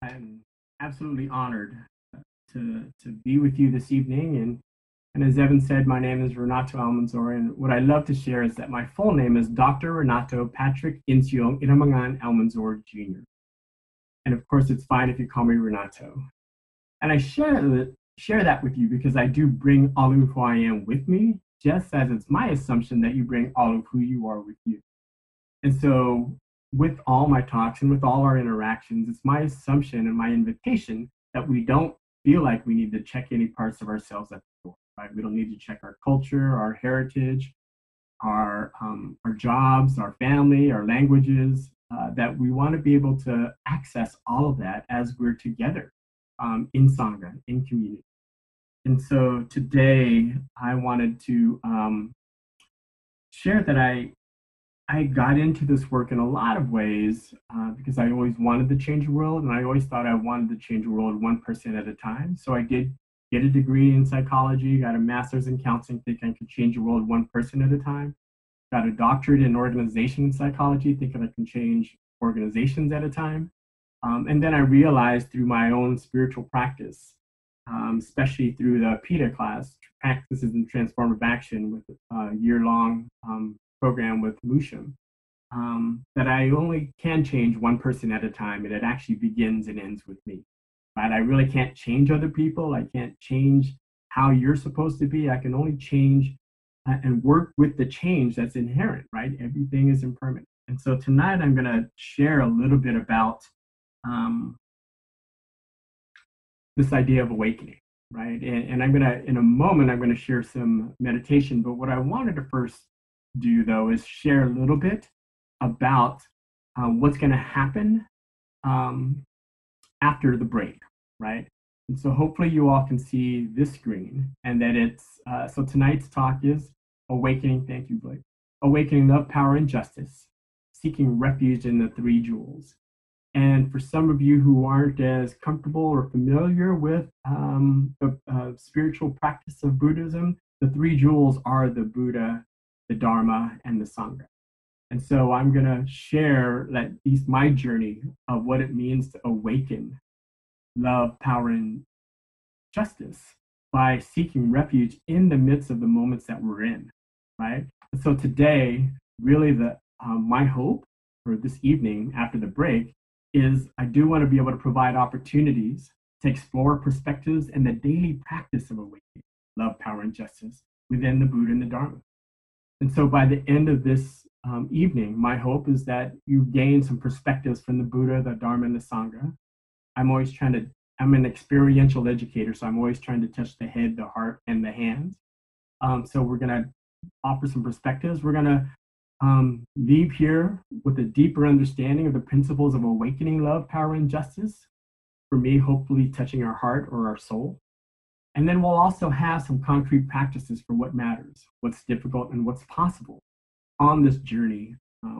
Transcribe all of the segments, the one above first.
I'm absolutely honored to be with you this evening. And as Evan said, my name is Renato Almanzor. And what I love to share is that my full name is Dr. Renato Patrick Insiong Inamangan Almanzor Jr. And of course, it's fine if you call me Renato. And I share that with you because I do bring all of who I am with me, just as it's my assumption that you bring all of who you are with you. And so with all my talks and with all our interactions, it's my assumption and my invitation that we don't feel like we need to check any parts of ourselves at the door, right? We don't need to check our culture, our heritage, our jobs, our family, our languages, that we want to be able to access all of that as we're together in Sangha, in community. And so today I wanted to share that I got into this work in a lot of ways because I always wanted to change the world, and I always thought I wanted to change the world one person at a time. So I did get a degree in psychology, got a master's in counseling, thinking I could change the world one person at a time. Got a doctorate in organization psychology, thinking I can change organizations at a time. And then I realized through my own spiritual practice, especially through the PiTA class, Practices in Transformative Action, with a year-long program with Musham, that I only can change one person at a time, and it actually begins and ends with me. Right? I really can't change other people. I can't change how you're supposed to be. I can only change and work with the change that's inherent, right? Everything is impermanent. And so tonight I'm going to share a little bit about this idea of awakening, right? And I'm going to, in a moment, I'm going to share some meditation. But what I wanted to first do, though, is share a little bit about what's going to happen after the break, right? And so hopefully you all can see this screen, and that it's, so tonight's talk is Awakening, thank you, Blake, Awakening Love, Power, and Justice, Seeking Refuge in the Three Jewels. And for some of you who aren't as comfortable or familiar with the spiritual practice of Buddhism, the three jewels are the Buddha, the Dharma, and the Sangha. And so I'm going to share at least my journey of what it means to awaken love, power, and justice by seeking refuge in the midst of the moments that we're in, right? And so today, really my hope for this evening after the break is I do want to be able to provide opportunities to explore perspectives and the daily practice of awakening love, power, and justice within the Buddha and the Dharma. And so by the end of this evening, my hope is that you gain some perspectives from the Buddha, the Dharma, and the Sangha. I'm an experiential educator, so I'm always trying to touch the head, the heart, and the hands. So we're going to offer some perspectives. We're going to leave here with a deeper understanding of the principles of awakening love, power, and justice. For me, hopefully touching our heart or our soul. And then we'll also have some concrete practices for what matters, what's difficult, and what's possible on this journey,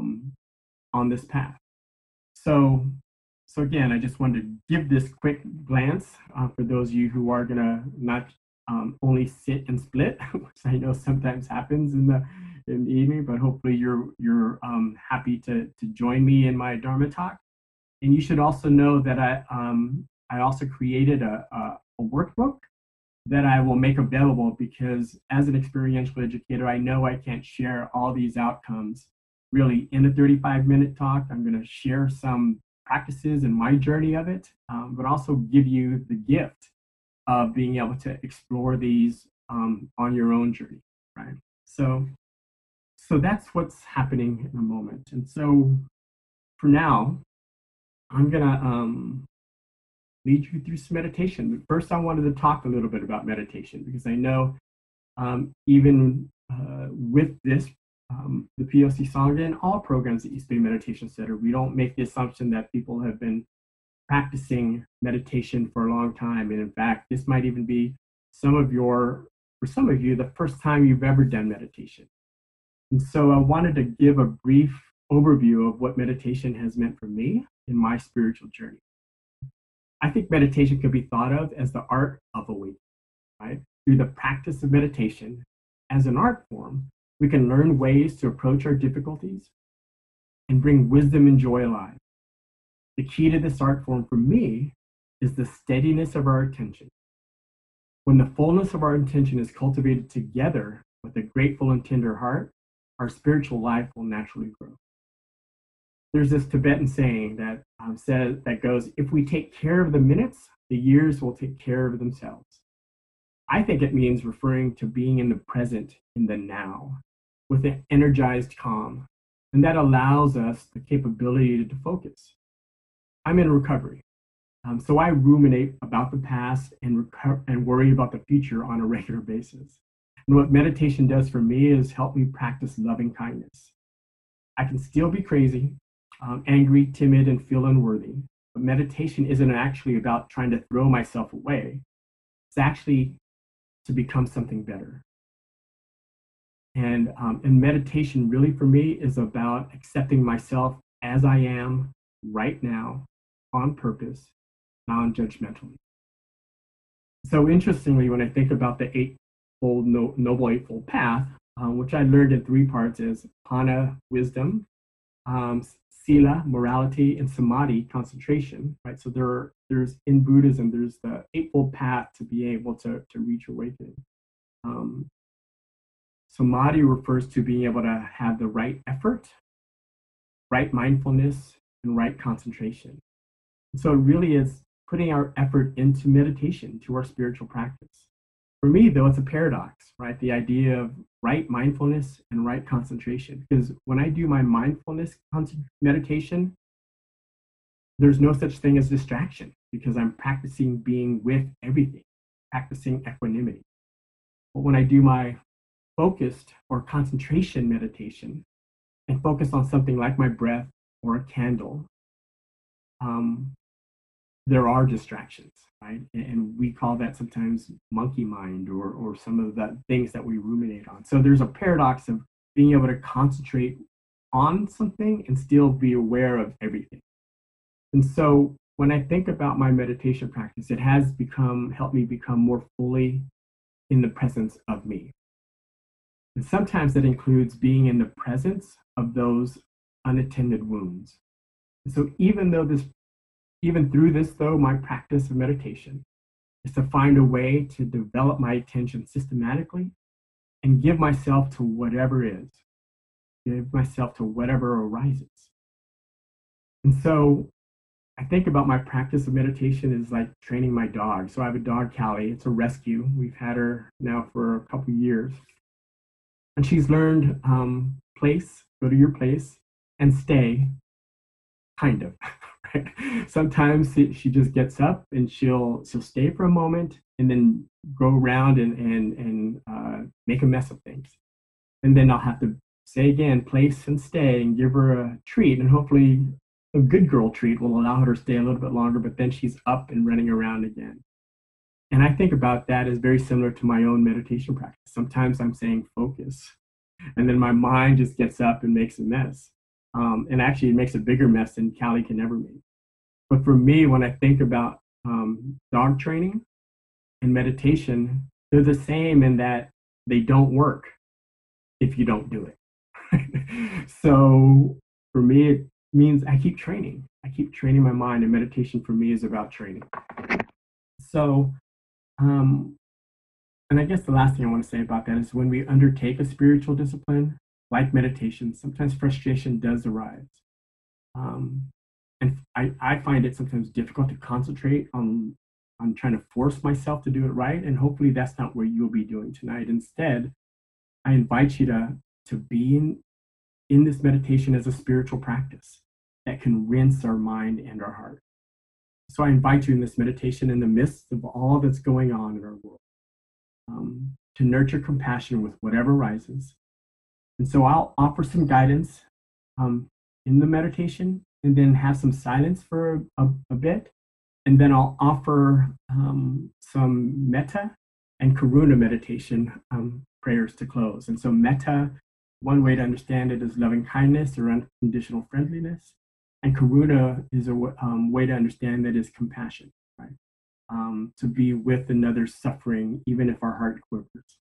on this path. So again, I just wanted to give this quick glance for those of you who are going to not only sit and split, which I know sometimes happens in the evening, but hopefully you're happy to join me in my Dharma talk. And you should also know that I also created a workbook that I will make available, because as an experiential educator, I know I can't share all these outcomes really in a 35-minute talk. I'm going to share some practices and my journey of it, but also give you the gift of being able to explore these on your own journey, right? So that's what's happening in a moment. And so for now, I'm going to lead you through some meditation. But first, I wanted to talk a little bit about meditation, because I know even with this, the POC Sangha and all programs at East Bay Meditation Center, we don't make the assumption that people have been practicing meditation for a long time. And in fact, this might even be for some of you, the first time you've ever done meditation. And so I wanted to give a brief overview of what meditation has meant for me in my spiritual journey. I think meditation can be thought of as the art of awakening, right? Through the practice of meditation as an art form, we can learn ways to approach our difficulties and bring wisdom and joy alive. The key to this art form for me is the steadiness of our attention. When the fullness of our intention is cultivated together with a grateful and tender heart, our spiritual life will naturally grow. There's this Tibetan saying that goes, if we take care of the minutes, the years will take care of themselves. I think it means referring to being in the present, in the now, with an energized calm, and that allows us the capability to focus. I'm in recovery, so I ruminate about the past and worry about the future on a regular basis. And what meditation does for me is help me practice loving kindness. I can still be crazy, angry, timid, and feel unworthy, but meditation isn't actually about trying to throw myself away. It's actually to become something better. And meditation really for me is about accepting myself as I am right now, on purpose, non-judgmentally. So interestingly, when I think about the Noble Eightfold Path, which I learned in 3 parts is Pana, wisdom, Sila, morality, and Samadhi, concentration, right? So there's in Buddhism, there's the Eightfold Path to be able to reach awakening. Samadhi refers to being able to have the right effort, right mindfulness, and right concentration. And so it really is putting our effort into meditation, to our spiritual practice. For me, though, it's a paradox, right? The idea of right mindfulness and right concentration. Because when I do my mindfulness meditation, there's no such thing as distraction because I'm practicing being with everything, practicing equanimity. But when I do my focused or concentration meditation and focus on something like my breath or a candle, there are distractions, right? And we call that sometimes monkey mind or some of the things that we ruminate on. So there's a paradox of being able to concentrate on something and still be aware of everything. And so when I think about my meditation practice, it has helped me become more fully in the presence of me. And sometimes that includes being in the presence of those unattended wounds. And so even through this, though, my practice of meditation is to find a way to develop my attention systematically and give myself to whatever is, give myself to whatever arises. And so I think about my practice of meditation is like training my dog. So I have a dog, Callie. It's a rescue. We've had her now for a couple of years. And she's learned place, go to your place, and stay, kind of. Right? Sometimes she just gets up and she'll stay for a moment and then go around and make a mess of things. And then I'll have to say again, place and stay, and give her a treat. And hopefully a good girl treat will allow her to stay a little bit longer, but then she's up and running around again. And I think about that as very similar to my own meditation practice. Sometimes I'm saying focus, and then my mind just gets up and makes a mess. And actually, it makes a bigger mess than Callie can ever make. But for me, when I think about dog training and meditation, they're the same in that they don't work if you don't do it. So for me, it means I keep training. I keep training my mind, and meditation for me is about training. So, and I guess the last thing I want to say about that is when we undertake a spiritual discipline, like meditation, sometimes frustration does arise. And I find it sometimes difficult to concentrate on trying to force myself to do it right. And hopefully that's not what you'll be doing tonight. Instead, I invite you to be in this meditation as a spiritual practice that can rinse our mind and our heart. So I invite you in this meditation in the midst of all that's going on in our world, to nurture compassion with whatever rises. And so I'll offer some guidance in the meditation, and then have some silence for a bit. And then I'll offer some metta and karuna meditation prayers to close. And so metta, one way to understand it is loving kindness or unconditional friendliness. And karuna is a way to understand that is compassion, right? To be with another suffering, even if our heart quivers.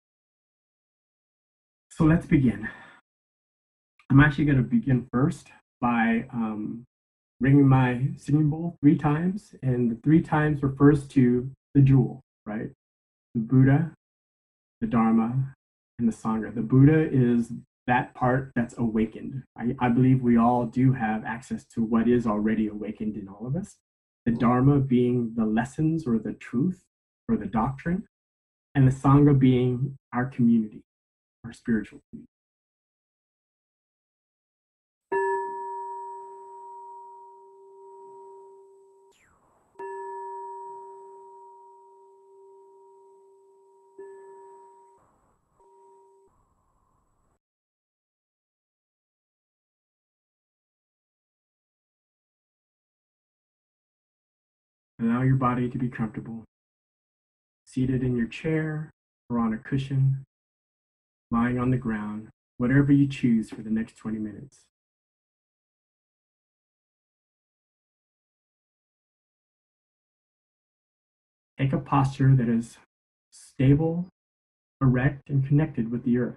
So let's begin. I'm actually going to begin first by ringing my singing bowl 3 times, and the 3 times refers to the jewel, right? The Buddha, the Dharma, and the Sangha. The Buddha is that part that's awakened. I believe we all do have access to what is already awakened in all of us. The Dharma being the lessons or the truth or the doctrine, and the Sangha being our community, our spiritual community. Allow your body to be comfortable, seated in your chair or on a cushion, lying on the ground, whatever you choose for the next 20 minutes. Take a posture that is stable, erect, and connected with the earth.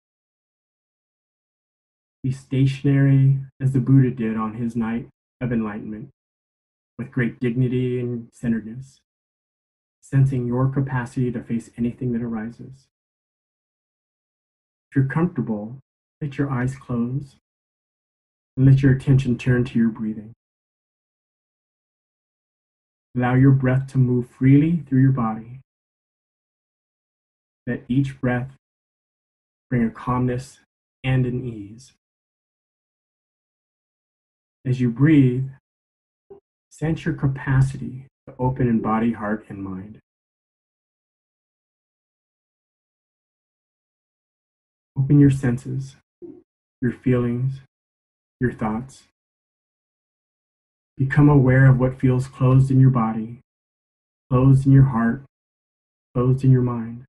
Be stationary as the Buddha did on his night of enlightenment, with great dignity and centeredness, sensing your capacity to face anything that arises. If you're comfortable, let your eyes close and let your attention turn to your breathing. Allow your breath to move freely through your body. Let each breath bring a calmness and an ease. As you breathe, sense your capacity to open in body, heart, and mind. Open your senses, your feelings, your thoughts. Become aware of what feels closed in your body, closed in your heart, closed in your mind.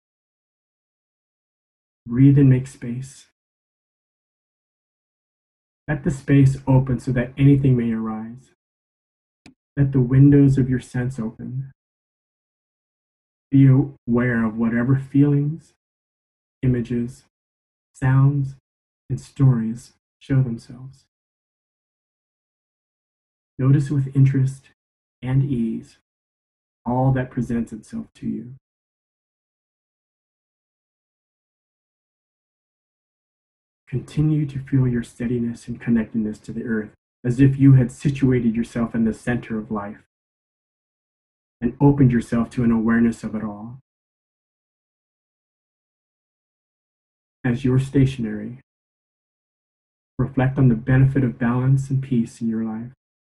Breathe and make space. Let the space open so that anything may arise. Let the windows of your sense open. Be aware of whatever feelings, images, sounds, and stories show themselves. Notice with interest and ease all that presents itself to you. Continue to feel your steadiness and connectedness to the earth as if you had situated yourself in the center of life and opened yourself to an awareness of it all. As you're stationary, reflect on the benefit of balance and peace in your life.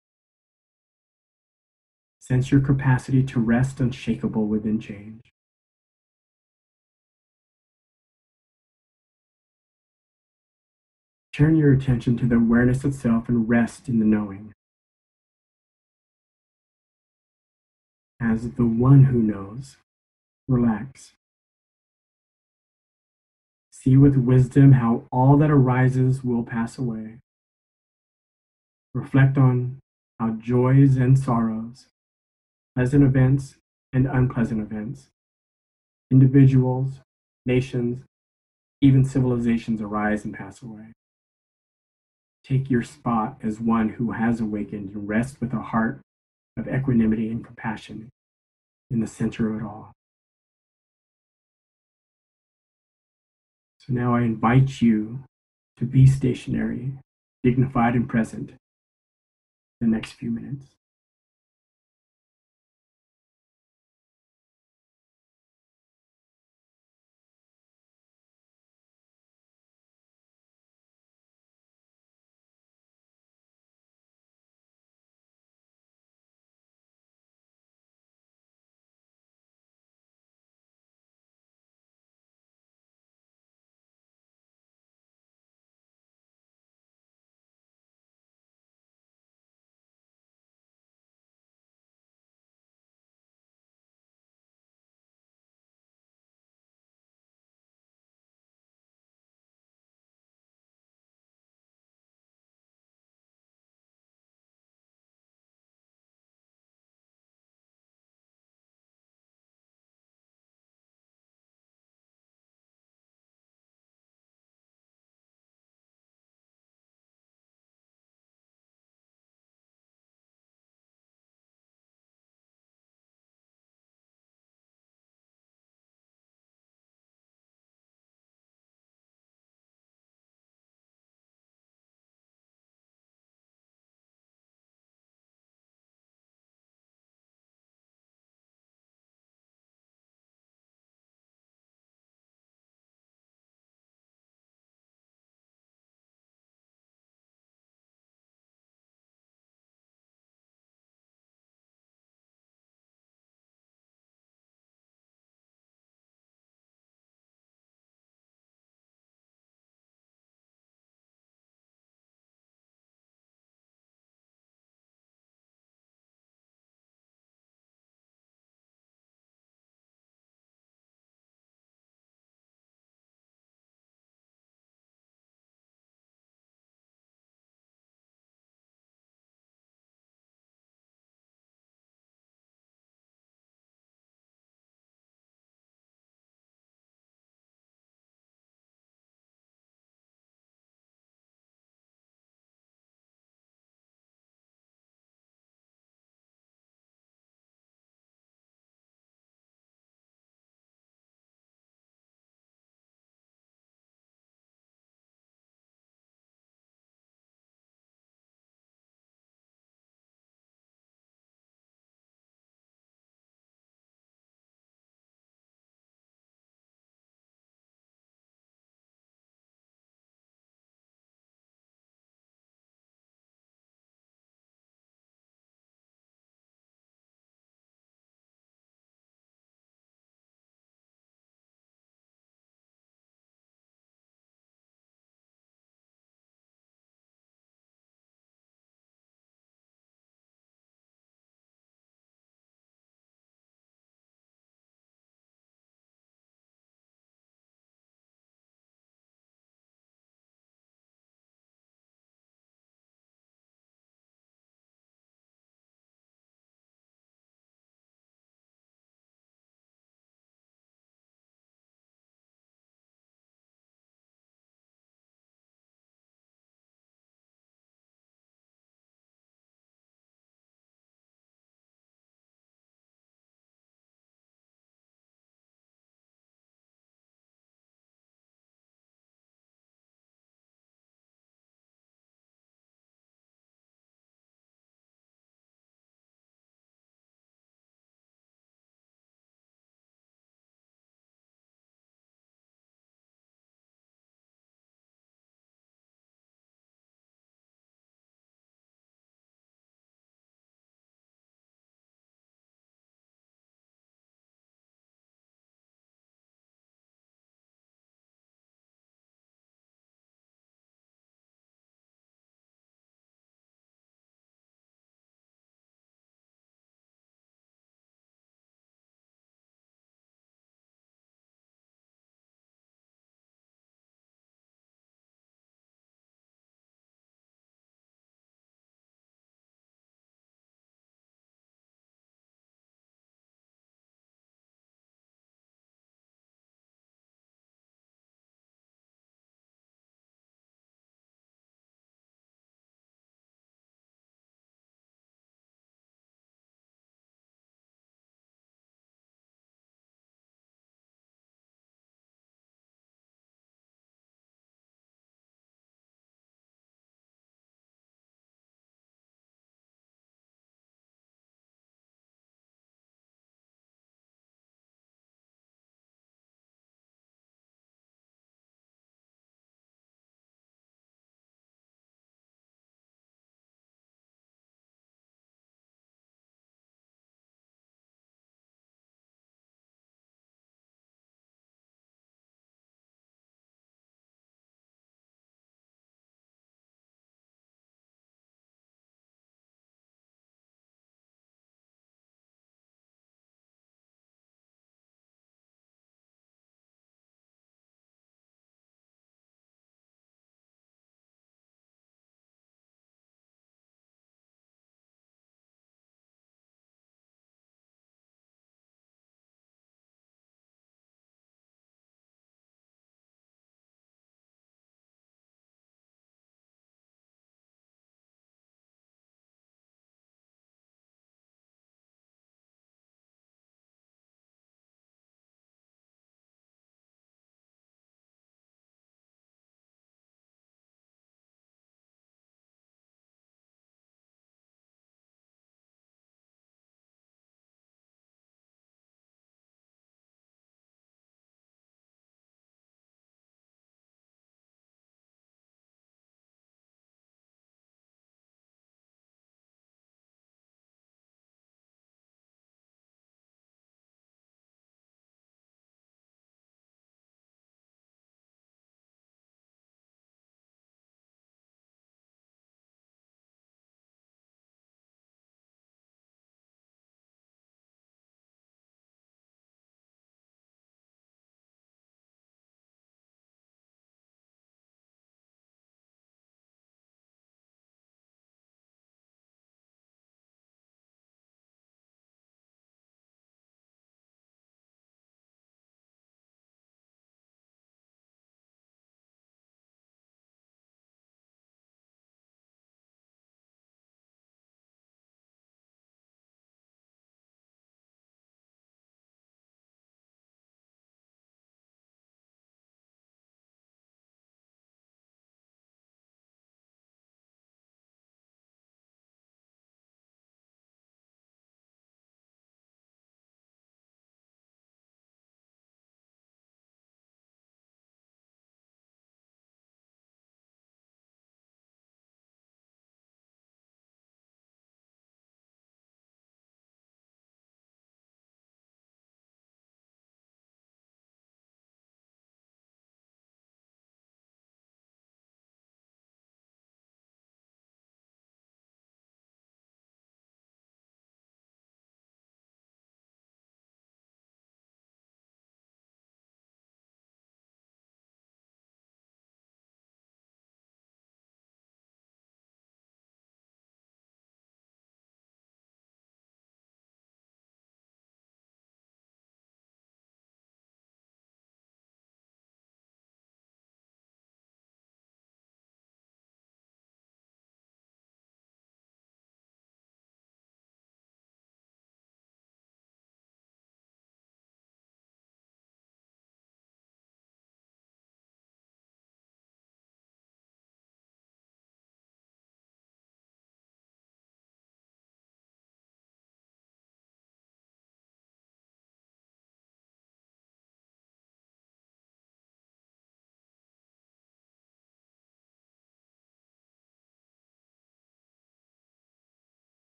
Sense your capacity to rest unshakable within change. Turn your attention to the awareness itself and rest in the knowing. As the one who knows, relax. See with wisdom how all that arises will pass away. Reflect on how joys and sorrows, pleasant events and unpleasant events, individuals, nations, even civilizations arise and pass away. Take your spot as one who has awakened and rest with a heart of equanimity and compassion in the center of it all. So now I invite you to be stationary, dignified, and present the next few minutes.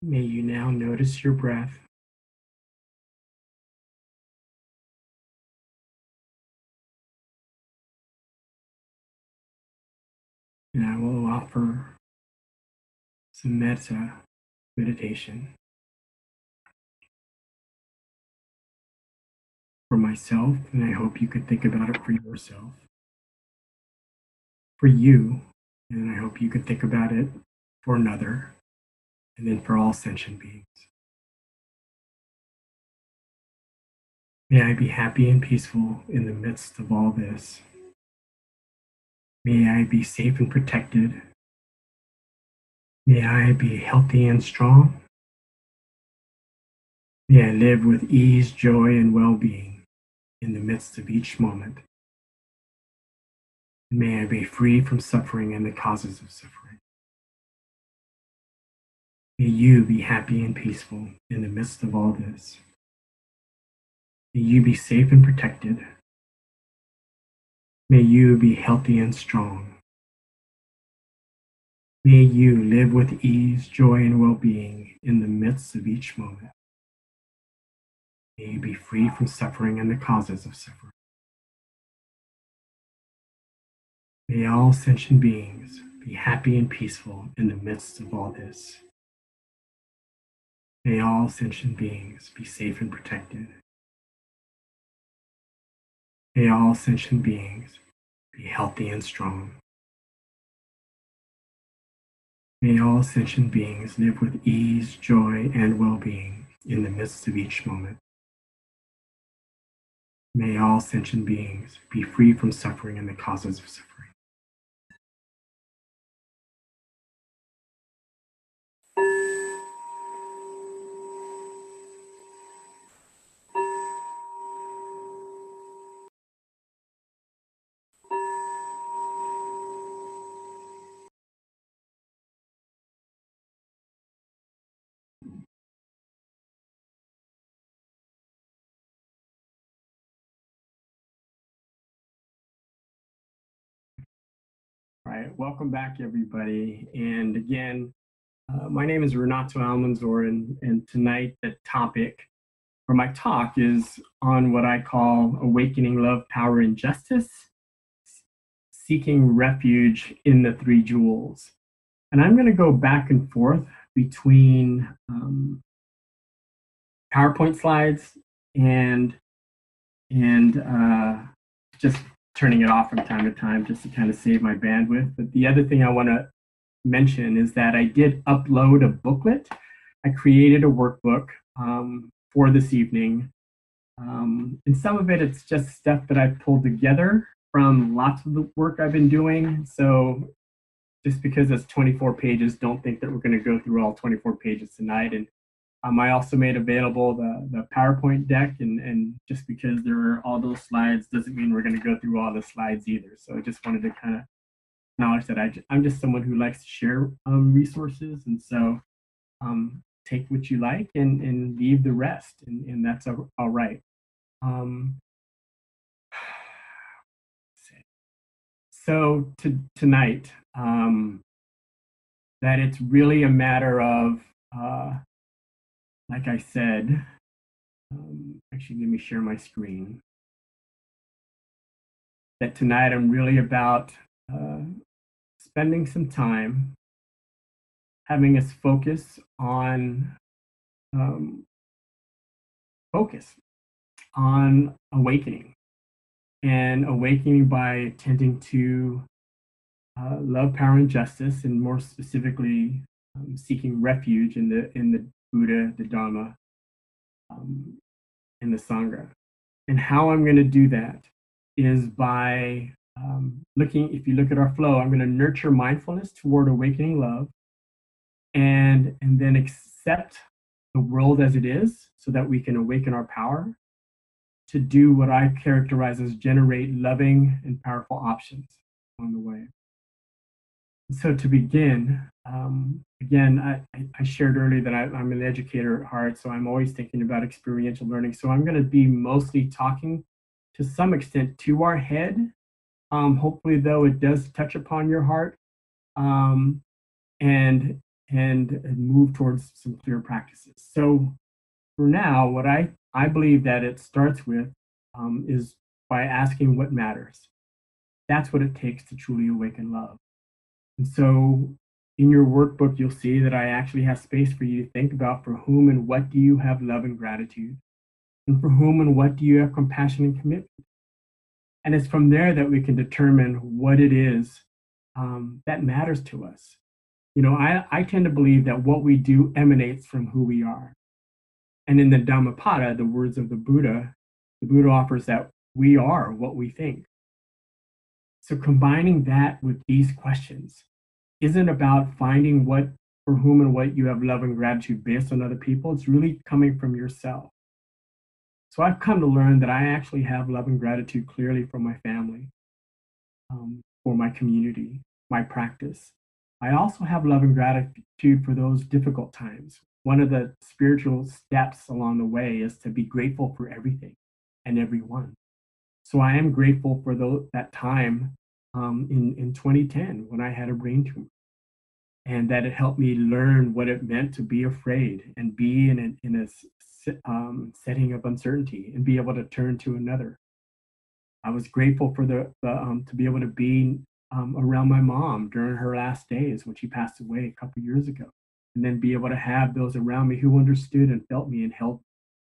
May you now notice your breath. And I will offer some meditation for myself, and I hope you could think about it for yourself. For you, and I hope you could think about it for another, and then for all sentient beings. May I be happy and peaceful in the midst of all this. May I be safe and protected. May I be healthy and strong. May I live with ease, joy, and well-being in the midst of each moment. May I be free from suffering and the causes of suffering. May you be happy and peaceful in the midst of all this. May you be safe and protected. May you be healthy and strong. May you live with ease, joy, and well-being in the midst of each moment. May you be free from suffering and the causes of suffering. May all sentient beings be happy and peaceful in the midst of all this. May all sentient beings be safe and protected. May all sentient beings be healthy and strong. May all sentient beings live with ease, joy, and well-being in the midst of each moment. May all sentient beings be free from suffering and the causes of suffering. All right, welcome back, everybody. And again, my name is Renato Almanzor, and tonight the topic for my talk is on what I call awakening love, power, and justice, seeking refuge in the three jewels. And I'm going to go back and forth between PowerPoint slides and just turning it off from time to time just to kind of save my bandwidth. But the other thing I want to mention is that I did upload a booklet. I created a workbook for this evening. And some of it's just stuff that I pulled together from lots of the work I've been doing. So just because it's 24 pages, don't think that we're going to go through all 24 pages tonight. And I also made available the PowerPoint deck, and just because there are all those slides doesn't mean we're going to go through all the slides either. So I just wanted to kind of acknowledge that I'm just someone who likes to share resources, and so take what you like and leave the rest, and that's all right. So tonight, that it's really a matter of, like I said, actually, let me share my screen. That tonight I'm really about spending some time having us focus on awakening, and awakening by attending to love, power, and justice, and more specifically, seeking refuge in the Buddha, the Dharma, and the Sangha. And how I'm going to do that is by if you look at our flow, I'm going to nurture mindfulness toward awakening love, and then accept the world as it is so that we can awaken our power to do what I characterize as generate loving and powerful options on the way. So to begin, again, I shared earlier that I'm an educator at heart, so I'm always thinking about experiential learning. So I'm going to be mostly talking to some extent to our head. Hopefully, though, it does touch upon your heart. And and move towards some clear practices. So for now, what I believe that it starts with is by asking what matters. That's what it takes to truly awaken love. And so in your workbook, you'll see that I actually have space for you to think about for whom and what do you have love and gratitude, and for whom and what do you have compassion and commitment. And it's from there that we can determine what it is that matters to us. You know, I tend to believe that what we do emanates from who we are. And in the Dhammapada, the words of the Buddha offers that we are what we think. So combining that with these questions isn't about finding what, for whom and what you have love and gratitude based on other people. It's really coming from yourself. So I've come to learn that I actually have love and gratitude clearly for my family, for my community, my practice. I also have love and gratitude for those difficult times. One of the spiritual steps along the way is to be grateful for everything and everyone. So I am grateful for that time in 2010 when I had a brain tumor, and that it helped me learn what it meant to be afraid and be in a setting of uncertainty and be able to turn to another. I was grateful for to be able to be around my mom during her last days when she passed away a couple years ago, and then be able to have those around me who understood and felt me and held.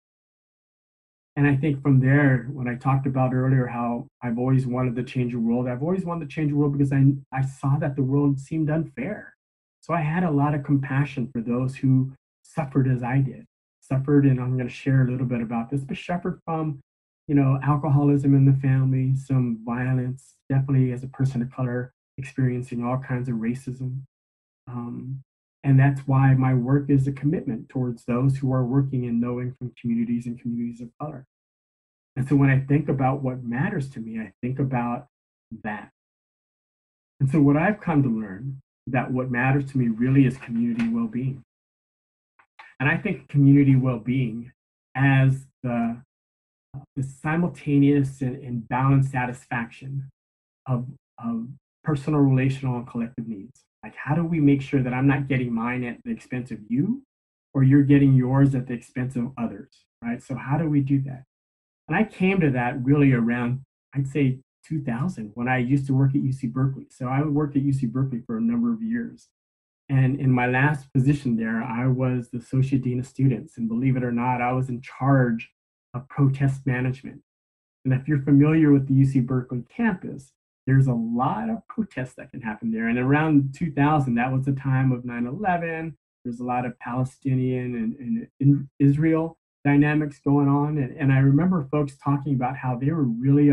And I think from there, when I talked about earlier how I've always wanted to change the world, I've always wanted to change the world because I saw that the world seemed unfair. So I had a lot of compassion for those who suffered as I did, suffered, and I'm going to share a little bit about this, but suffered from, you know, alcoholism in the family, some violence, definitely as a person of color, experiencing all kinds of racism. Um, and that's why my work is a commitment towards those who are working and knowing from communities and communities of color. And so when I think about what matters to me, I think about that. And so what I've come to learn that what matters to me really is community well-being. And I think community well-being as the simultaneous and balanced satisfaction of personal, relational, and collective needs. Like, how do we make sure that I'm not getting mine at the expense of you, or you're getting yours at the expense of others, right? So how do we do that? And I came to that really around, I'd say 2000, when I used to work at UC Berkeley. So I worked at UC Berkeley for a number of years. And in my last position there, I was the Associate Dean of Students. And believe it or not, I was in charge of protest management. And if you're familiar with the UC Berkeley campus, there's a lot of protests that can happen there. And around 2000, that was the time of 9/11. There's a lot of Palestinian and Israel dynamics going on. And I remember folks talking about how they were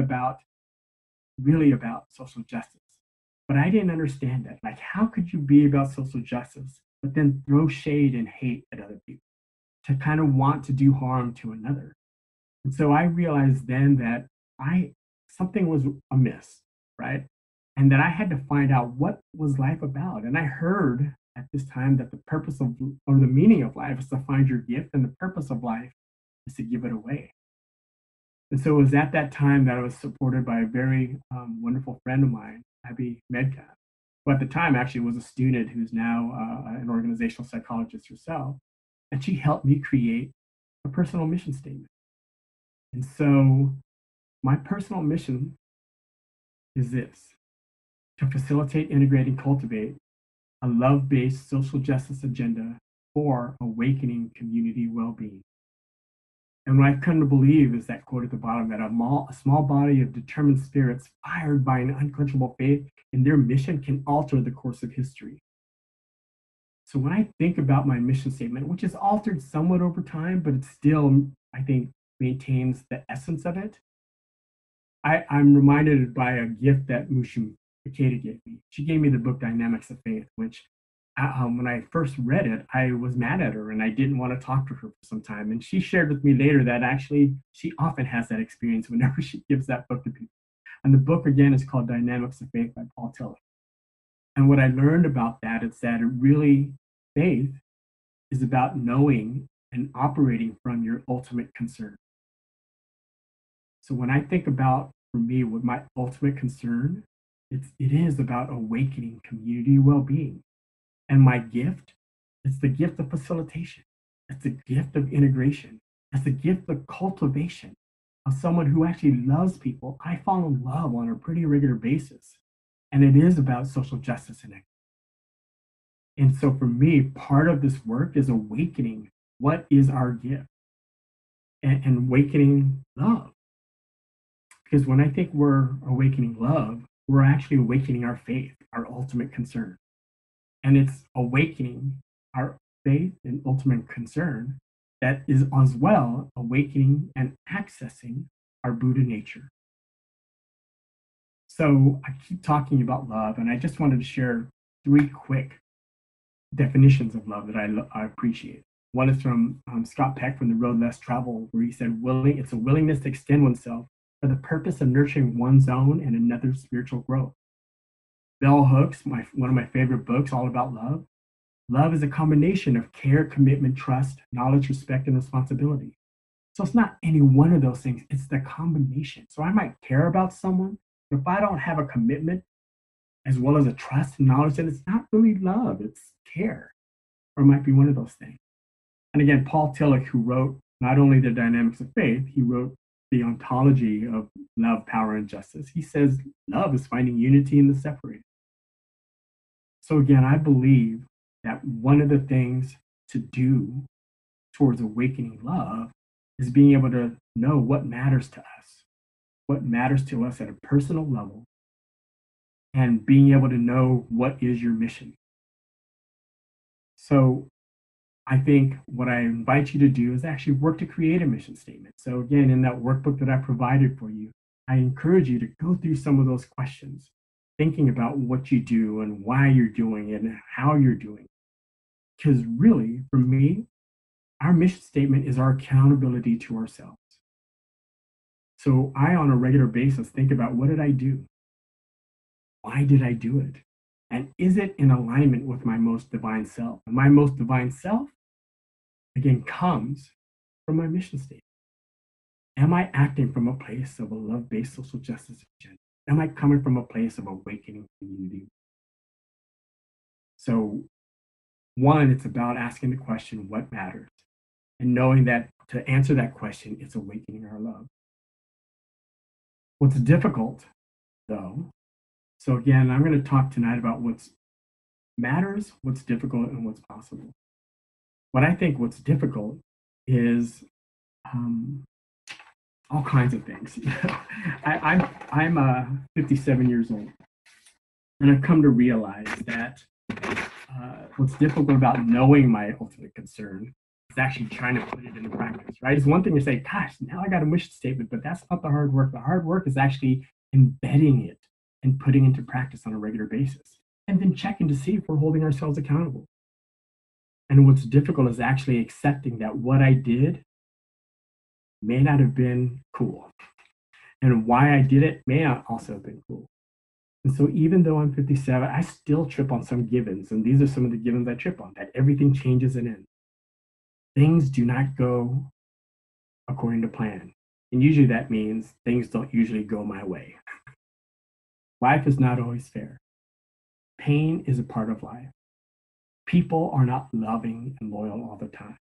really about social justice. But I didn't understand that. Like, how could you be about social justice, but then throw shade and hate at other people to kind of want to do harm to another? And so I realized then that something was amiss, right? And that I had to find out what was life about. And I heard at this time that the purpose of, or the meaning of life is to find your gift, and the purpose of life is to give it away. And so it was at that time that I was supported by a very wonderful friend of mine, Abby Medcalf, who at the time actually was a student who's now an organizational psychologist herself. And she helped me create a personal mission statement. And so my personal mission is this: to facilitate, integrate, and cultivate a love-based social justice agenda for awakening community well-being. And what I've come to believe is that quote at the bottom, that a small body of determined spirits fired by an unquenchable faith in their mission can alter the course of history. So when I think about my mission statement, which is altered somewhat over time, but it still, I think, maintains the essence of it, I'm reminded by a gift that Mushu Ikeda gave me. She gave me the book Dynamics of Faith, which when I first read it, I was mad at her and I didn't want to talk to her for some time. And she shared with me later that actually she often has that experience whenever she gives that book to people. And the book, again, is called Dynamics of Faith by Paul Tillich. And what I learned about that is that it really, faith is about knowing and operating from your ultimate concern. So when I think about, for me, what my ultimate concern, it is about awakening community well-being. And my gift It's the gift of facilitation. It's the gift of integration. It's the gift of cultivation of someone who actually loves people. I fall in love on a pretty regular basis. And it is about social justice and equity. And so for me, part of this work is awakening what is our gift and awakening love. Because when I think we're awakening love, we're actually awakening our faith, our ultimate concern. And it's awakening our faith and ultimate concern that is as well awakening and accessing our Buddha nature. So I keep talking about love, and I just wanted to share 3 quick definitions of love that I appreciate. One is from Scott Peck from The Road Less Traveled, where he said, it's a willingness to extend oneself for the purpose of nurturing one's own and another's spiritual growth. Bell Hooks, one of my favorite books, all about love. Love is a combination of care, commitment, trust, knowledge, respect, and responsibility. So it's not any one of those things, it's the combination. So I might care about someone, but if I don't have a commitment as well as a trust and knowledge, then it's not really love, it's care, or it might be one of those things. And again, Paul Tillich, who wrote not only The Dynamics of Faith, he wrote The Ontology of Love, Power, and Justice. He says love is finding unity in the separated. So again, I believe that one of the things to do towards awakening love is being able to know what matters to us at a personal level, and being able to know what is your mission. So I think what I invite you to do is actually work to create a mission statement. So again, in that workbook that I provided for you, I encourage you to go through some of those questions, thinking about what you do and why you're doing it and how you're doing it. Because really, for me, our mission statement is our accountability to ourselves. So I, on a regular basis, think about, what did I do? Why did I do it? And is it in alignment with my most divine self? And my most divine self, again, comes from my mission statement. Am I acting from a place of a love-based social justice agenda? Am I coming from a place of awakening community? So one, it's about asking the question, what matters? And knowing that to answer that question, it's awakening our love. What's difficult, though, so again, I'm going to talk tonight about what's matters, what's difficult, and what's possible. What I think what's difficult is all kinds of things. I'm 57 years old, and I've come to realize that what's difficult about knowing my ultimate concern is actually trying to put it into practice, right? It's one thing to say, gosh, now I got a mission statement, but that's not the hard work. The hard work is actually embedding it and putting into practice on a regular basis, and then checking to see if we're holding ourselves accountable. And what's difficult is actually accepting that what I did may not have been cool, and why I did it may not also have been cool. And so even though I'm 57, I still trip on some givens, and these are some of the givens I trip on, that everything changes and ends. Things do not go according to plan. And usually that means things don't usually go my way. Life is not always fair. Pain is a part of life. People are not loving and loyal all the time.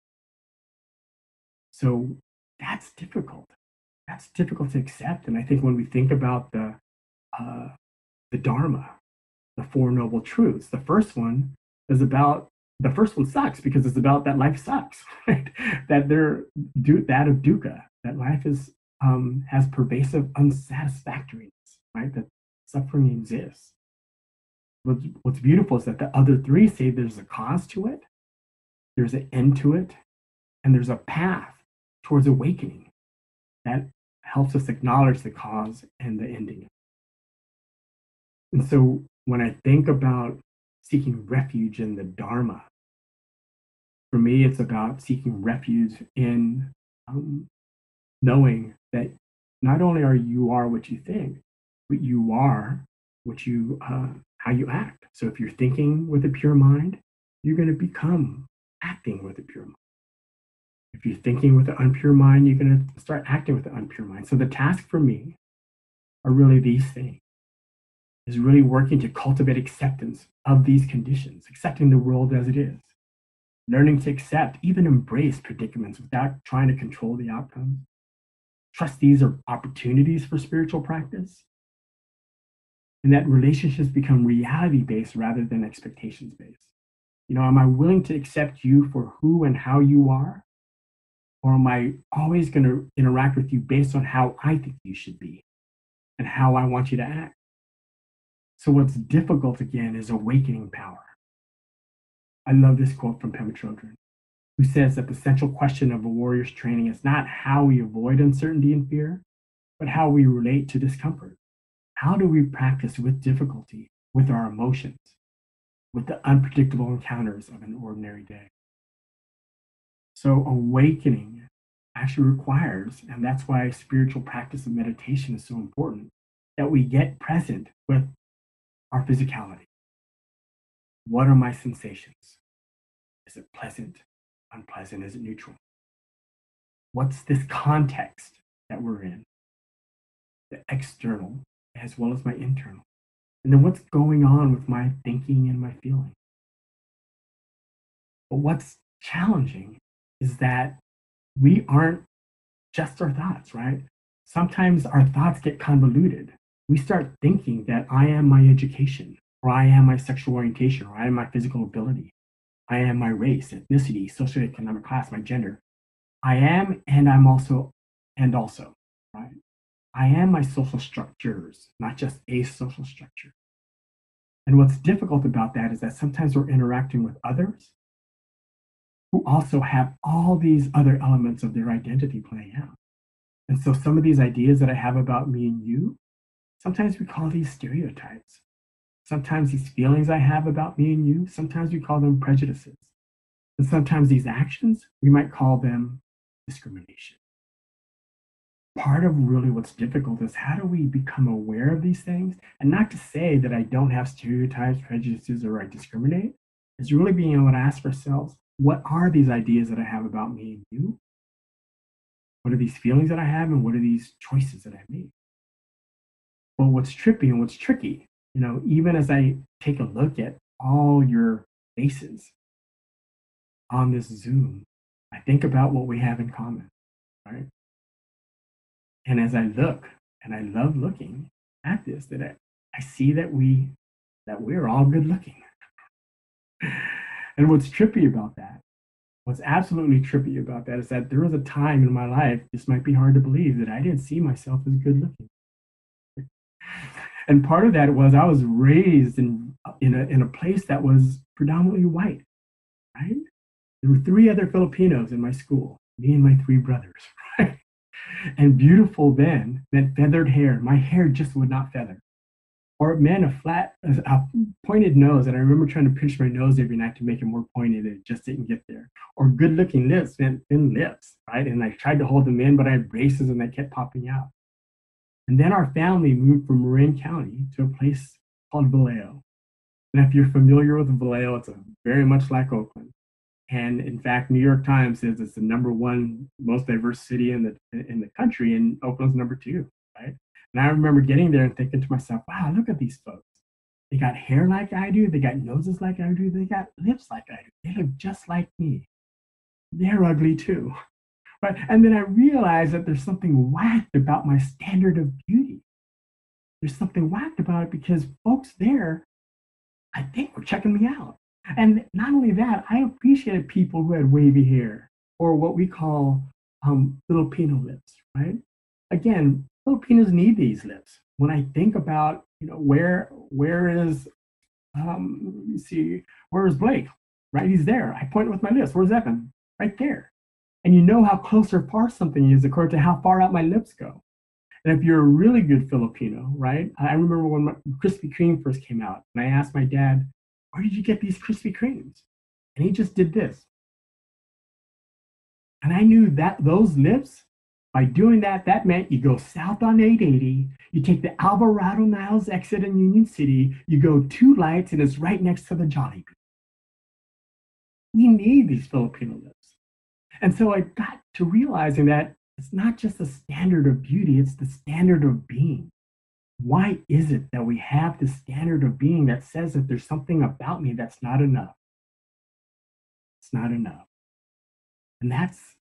So that's difficult. That's difficult to accept. And I think when we think about the Dharma, the Four Noble Truths, the first one sucks because it's about that life sucks, right? That of dukkha, that life has pervasive unsatisfactoriness, right? That suffering exists. What's beautiful is that the other three say there's a cause to it, there's an end to it, and there's a path towards awakening that helps us acknowledge the cause and the ending. And so when I think about seeking refuge in the Dharma, for me, it's about seeking refuge in knowing that not only are you what you think, but you are what you how you act. So if you're thinking with a pure mind, you're going to become acting with a pure mind. If you're thinking with an unpure mind, you're going to start acting with an unpure mind. So the task for me are really these things, is really working to cultivate acceptance of these conditions, accepting the world as it is. learning to accept, even embrace predicaments without trying to control the outcomes. Trust these are opportunities for spiritual practice, and that relationships become reality-based rather than expectations-based. Am I willing to accept you for who and how you are? Or am I always going to interact with you based on how I think you should be and how I want you to act? So what's difficult, again, is awakening power. I love this quote from Pema Chodron, who says that the central question of a warrior's training is not how we avoid uncertainty and fear, but how we relate to discomfort. How do we practice with difficulty, with our emotions, with the unpredictable encounters of an ordinary day? So awakening actually requires, and that's why spiritual practice of meditation is so important, that we get present with our physicality. What are my sensations? Is it pleasant, unpleasant? Is it neutral? What's this context that we're in? The external as well as my internal. And then what's going on with my thinking and my feeling? But what's challenging is that we aren't just our thoughts, right? Sometimes our thoughts get convoluted. We start thinking that I am my education, or I am my sexual orientation, or I am my physical ability. I am my race, ethnicity, socioeconomic class, my gender. I am, and I'm also, right? I am my social structures, not just a social structure. And what's difficult about that is that sometimes we're interacting with others who also have all these other elements of their identity playing out. And so some of these ideas that I have about me and you, sometimes we call these stereotypes. Sometimes these feelings I have about me and you, sometimes we call them prejudices. And sometimes these actions, we might call them discrimination. Part of really what's difficult is how do we become aware of these things? And not to say that I don't have stereotypes, prejudices, or I discriminate. It's really being able to ask ourselves, what are these ideas that I have about me and you? What are these feelings that I have, and what are these choices that I make? But what's trippy and what's tricky, even as I take a look at all your faces on this Zoom, I think about what we have in common, right? And as I look, and I love looking at this, that I see that we're all good looking. And what's trippy about that, what's absolutely trippy about that is that there was a time in my life, this might be hard to believe, that I didn't see myself as good looking. And part of that was I was raised in a place that was predominantly white, right? There were 3 other Filipinos in my school, me and my 3 brothers, right? And beautiful then meant feathered hair. My hair just would not feather. Or it meant a pointed nose, and I remember trying to pinch my nose every night to make it more pointed, and it just didn't get there. Or good-looking lips meant thin lips, right? And I tried to hold them in, but I had braces and they kept popping out. And then our family moved from Marin County to a place called Vallejo. And if you're familiar with Vallejo, it's very much like Oakland. And in fact, New York Times says it's the #1 most diverse city in the country, and Oakland's #2, right? And I remember getting there and thinking to myself, wow, look at these folks. They got hair like I do, they got noses like I do, they got lips like I do. They look just like me. They're ugly too. Right? And then I realized that there's something whacked about my standard of beauty. There's something whacked about it because folks there, I think, were checking me out. And not only that, I appreciated people who had wavy hair, or what we call Filipino lips, right? Again, Filipinos need these lips. When I think about, where is, let me see, where is Blake? Right, he's there. I point with my lips. Where's Evan? Right there. And you know how close or far something is according to how far out my lips go. And if you're a really good Filipino, right? I remember when my Krispy Kreme first came out, and I asked my dad, where did you get these Krispy Kremes? And he just did this. And I knew that those lips, by doing that, that meant you go south on 880, you take the Alvarado Niles exit in Union City, you go 2 lights, and it's right next to the Jollibee. We need these Filipino lips. And so I got to realizing that it's not just the standard of beauty, it's the standard of being. Why is it that we have this standard of being that says that there's something about me that's not enough? It's that's not enough. And that's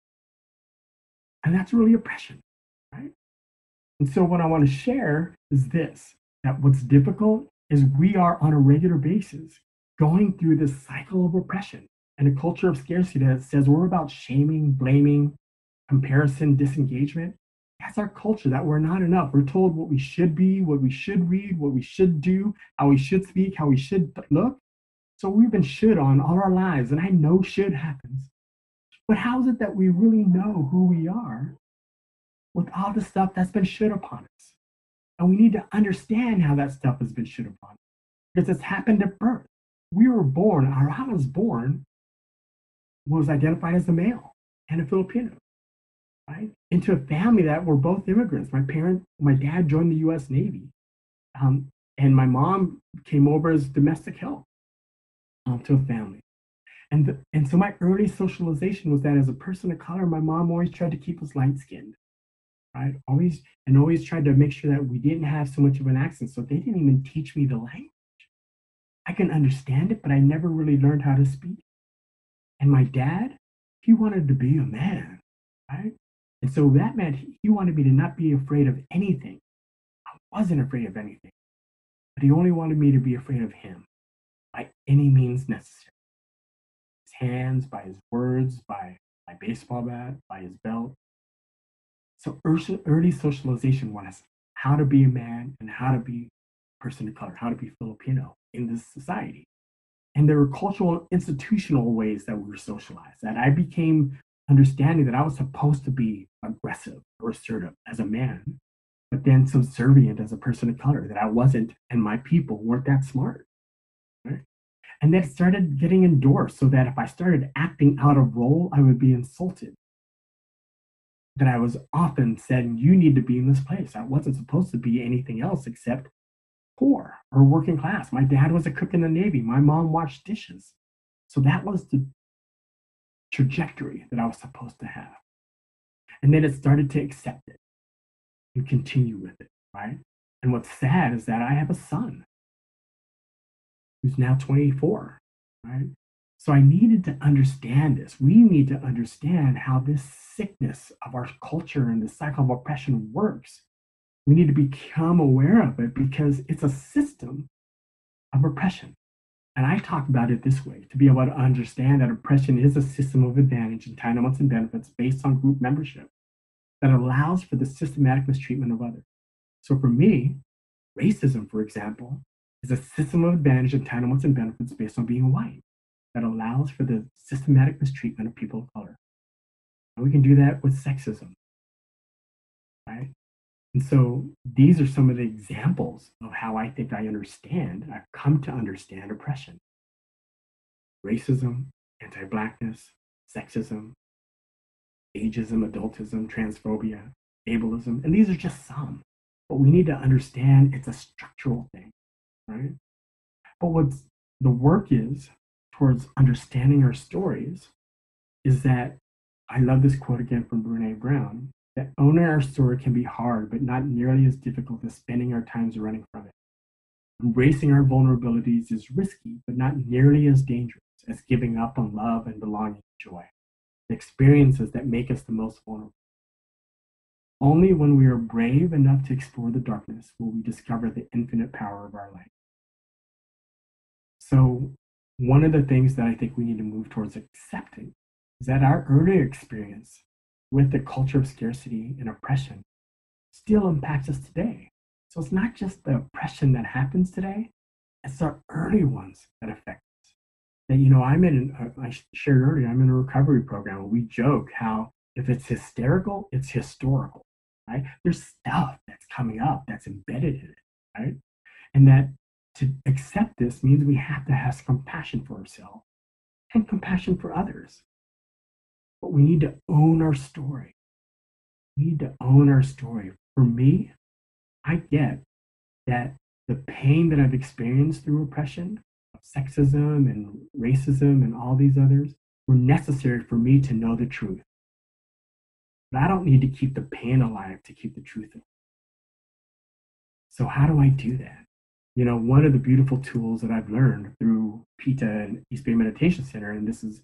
really oppression, right? And so what I want to share is this, that what's difficult is we are on a regular basis going through this cycle of oppression and a culture of scarcity that says we're about shaming, blaming, comparison, disengagement. That's our culture, that we're not enough. We're told what we should be, what we should read, what we should do, how we should speak, how we should look. So we've been should on all our lives, and I know should happens. But how is it that we really know who we are with all the stuff that's been should upon us? And we need to understand how that stuff has been should upon us because it's happened at birth. We were born, or I was born, was identified as a male and a Filipino, right? Into a family that were both immigrants. My dad joined the US Navy, and my mom came over as domestic help to a family. And so my early socialization was that as a person of color, my mom always tried to keep us light skinned, right? Always tried to make sure that we didn't have so much of an accent. So they didn't even teach me the language. I can understand it, but I never really learned how to speak. And my dad, he wanted to be a man, right? And so that meant he wanted me to not be afraid of anything. I wasn't afraid of anything, but he only wanted me to be afraid of him by any means necessary. His hands, by his words, by my baseball bat, by his belt. So early socialization was how to be a man and how to be a person of color, how to be Filipino in this society. And there were cultural and institutional ways that we were socialized, that I became understanding that I was supposed to be aggressive or assertive as a man, but then subservient as a person of color, that I wasn't, and my people weren't that smart. Right? And that started getting endorsed so that if I started acting out of role, I would be insulted. That I was often said, you need to be in this place. I wasn't supposed to be anything else except poor or working class. My dad was a cook in the Navy. My mom washed dishes. So that was the trajectory that I was supposed to have. And then it started to accept it and continue with it, right? And what's sad is that I have a son who's now 24, right? So I needed to understand this. We need to understand how this sickness of our culture and the cycle of oppression works. We need to become aware of it because it's a system of oppression. And I talk about it this way, to be able to understand that oppression is a system of advantage, entitlements, and benefits based on group membership that allows for the systematic mistreatment of others. So for me, racism, for example, is a system of advantage, entitlements, and benefits based on being white that allows for the systematic mistreatment of people of color. And we can do that with sexism, right? And so these are some of the examples of how I think I've come to understand oppression. Racism, anti-Blackness, sexism, ageism, adultism, transphobia, ableism, and these are just some. But we need to understand it's a structural thing, right? But what the work is towards understanding our stories is that, I love this quote again from Brene Brown, that owning our story can be hard, but not nearly as difficult as spending our times running from it. Embracing our vulnerabilities is risky, but not nearly as dangerous as giving up on love and belonging and joy, the experiences that make us the most vulnerable. Only when we are brave enough to explore the darkness will we discover the infinite power of our light. So one of the things that I think we need to move towards accepting is that our earlier experience with the culture of scarcity and oppression still impacts us today. So it's not just the oppression that happens today, it's our early ones that affect us. And I shared earlier, I'm in a recovery program where we joke how if it's hysterical, it's historical, right? There's stuff that's coming up that's embedded in it, right? And that to accept this means we have to have compassion for ourselves and compassion for others. But we need to own our story. We need to own our story. For me, I get that the pain that I've experienced through oppression, of sexism and racism and all these others, were necessary for me to know the truth. But I don't need to keep the pain alive to keep the truth alive. So how do I do that? One of the beautiful tools that I've learned through PiTA and East Bay Meditation Center, and this is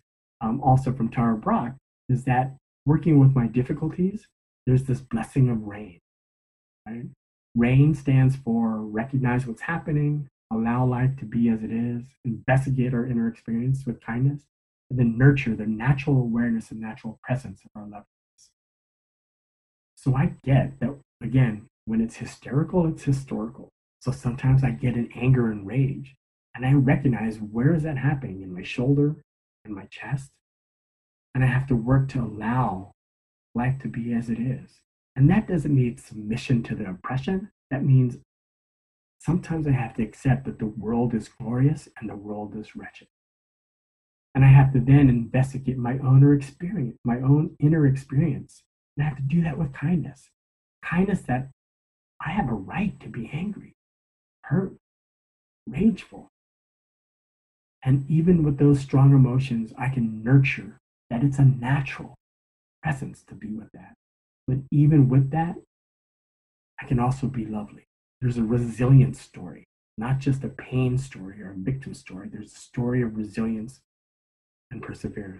also from Tara Brach, is that working with my difficulties, there's this blessing of rain, right? RAIN stands for recognize what's happening, allow life to be as it is, investigate our inner experience with kindness, and then nurture the natural awareness and natural presence of our loved ones. So I get that, again, when it's hysterical, it's historical. So sometimes I get an anger and rage, and I recognize where is that happening in my shoulder, in my chest, and I have to work to allow life to be as it is. And that doesn't mean submission to the oppression. That means sometimes I have to accept that the world is glorious and the world is wretched. And I have to then investigate my own experience, my own inner experience. And I have to do that with kindness. Kindness that I have a right to be angry, hurt, rageful. And even with those strong emotions, I can nurture that it's a natural presence to be with that. But even with that, I can also be lovely. There's a resilience story, not just a pain story or a victim story. There's a story of resilience and perseverance.